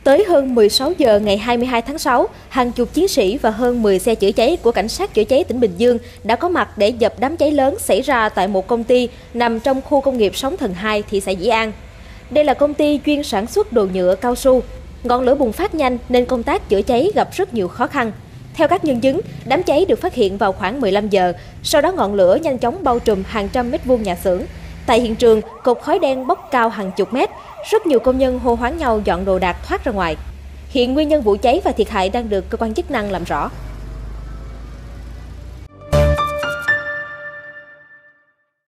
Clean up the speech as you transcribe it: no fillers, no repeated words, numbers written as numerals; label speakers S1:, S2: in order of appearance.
S1: Tới hơn 16 giờ ngày 22 tháng 6, hàng chục chiến sĩ và hơn 10 xe chữa cháy của Cảnh sát chữa cháy tỉnh Bình Dương đã có mặt để dập đám cháy lớn xảy ra tại một công ty nằm trong khu công nghiệp Sóng Thần 2, thị xã Dĩ An. Đây là công ty chuyên sản xuất đồ nhựa cao su. Ngọn lửa bùng phát nhanh nên công tác chữa cháy gặp rất nhiều khó khăn. Theo các nhân chứng, đám cháy được phát hiện vào khoảng 15 giờ, sau đó ngọn lửa nhanh chóng bao trùm hàng trăm mét vuông nhà xưởng. Tại hiện trường, cột khói đen bốc cao hàng chục mét, rất nhiều công nhân hô hoán nhau dọn đồ đạc thoát ra ngoài. Hiện nguyên nhân vụ cháy và thiệt hại đang được cơ quan chức năng làm rõ.